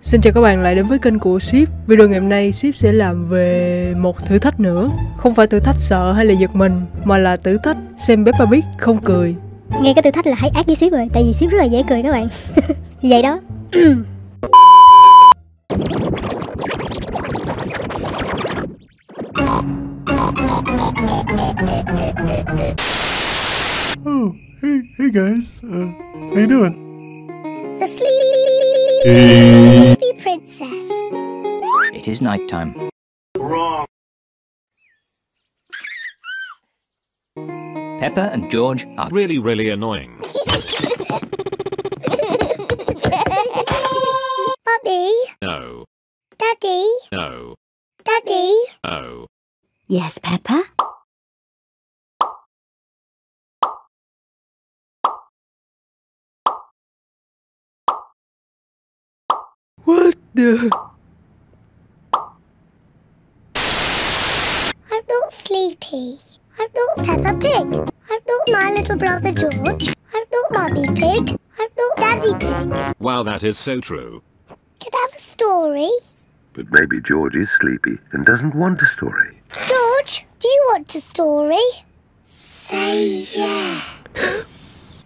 Xin chào các bạn lại đến với kênh của Ship. Video ngày hôm nay Ship sẽ làm về một thử thách nữa. Không phải thử thách sợ hay là giật mình, mà là thử thách xem Peppa Pig không cười. Nghe cái thử thách là thấy ác với Ship rồi. Tại vì Ship rất là dễ cười các bạn. Vậy đó. Oh, hey guys, how you doing? The Sleepy Princess. It is night time. Wrong. Peppa and George are really annoying. Bobby. No. Daddy. No. Daddy. Oh. Yes, Peppa? What the... I'm not Sleepy. I'm not Peppa Pig. I'm not my little brother George. I'm not Mummy Pig. I'm not Daddy Pig. Wow, that is so true. Can I have a story? But maybe George is sleepy and doesn't want a story. George, do you want a story? Say yes.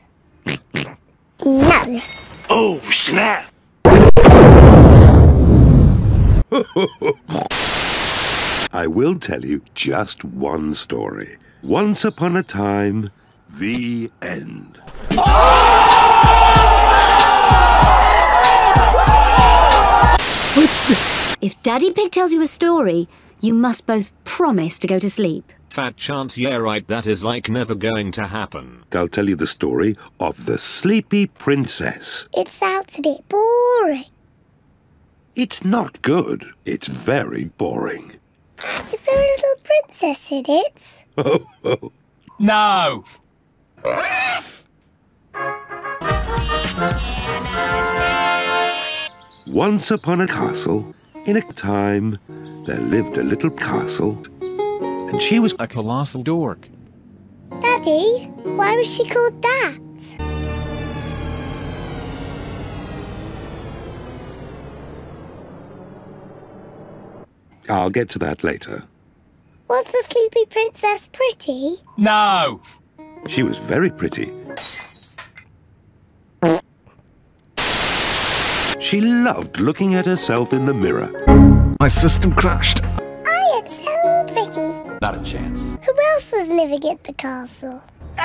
No. Oh, snap! I will tell you just one story. Once upon a time, the end. If Daddy Pig tells you a story, you must both promise to go to sleep. Fat chance, yeah right, that is like never going to happen. I'll tell you the story of the Sleepy Princess. It sounds a bit boring. It's not good. It's very boring. Is there a little princess in it? No! Once upon a castle, in a time, there lived a little castle, and she was a colossal dork. Daddy, why was she called that? I'll get to that later. Was the Sleepy Princess pretty? No! She was very pretty. She loved looking at herself in the mirror. My system crashed. I am so pretty. Not a chance. Who else was living at the castle?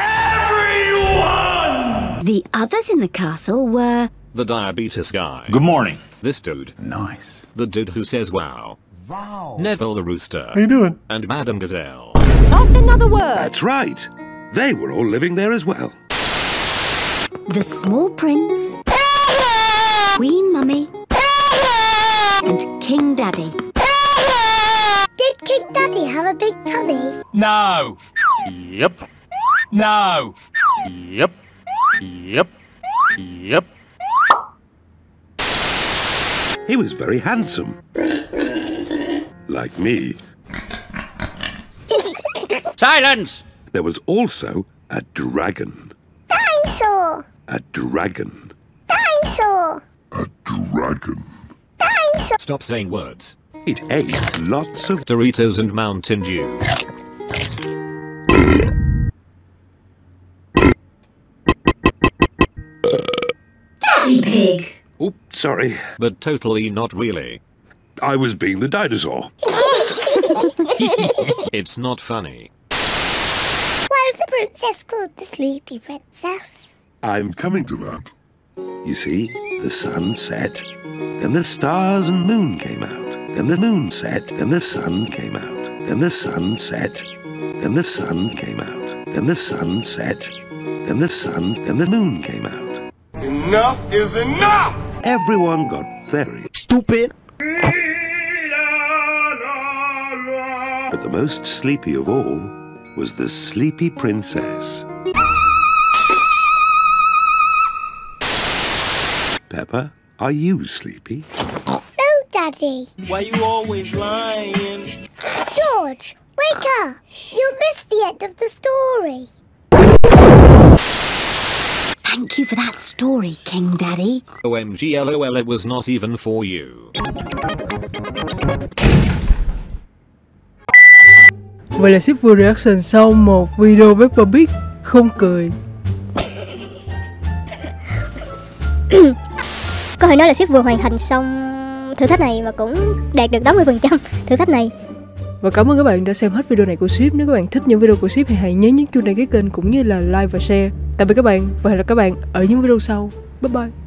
The others in the castle were The diabetes guy. Good morning. This dude. Nice. The dude who says wow. Wow. Neville the rooster. How you doing? And Madame Gazelle. not another word. That's right. They were all living there as well. The Small Prince, Queen Mummy, and King Daddy. Did King Daddy have a big tummy? No! Yep. No! Yep. Yep. Yep. He was very handsome. Like me. Silence! There was also a dragon. Dinosaur! A dragon. Dinosaur! Dragon. Dinosaur! Stop saying words. It ate lots of Doritos and Mountain Dew. Daddy Pig. Oops, sorry. But totally not really. I was being the dinosaur. It's not funny. Why is the princess called the Sleepy Princess? I'm coming to that. You see, the sun set, then the stars and moon came out. Then the moon set, then the sun came out. Then the sun set, then the sun came out. Then the sun set, then the sun, then the moon came out. Enough is enough! Everyone got very Stupid. but the most sleepy of all was the Sleepy Princess. Peppa, are you sleepy? No, Daddy. Why you always lying? George, wake up. You'll miss the end of the story. Thank you for that story, King Daddy. OMG LOL, it was not even for you. Vậy là ship vừa reaction xong một video Peppa Pig không cười. Có thể nói là ship vừa hoàn thành xong thử thách này và cũng đạt được 80% thử thách này. Và cảm ơn các bạn đã xem hết video này của ship. Nếu các bạn thích những video của ship thì hãy nhớ nhấn chuông đăng ký kênh cũng như là like và share. Tạm biệt các bạn và hẹn gặp các bạn ở những video sau. Bye bye.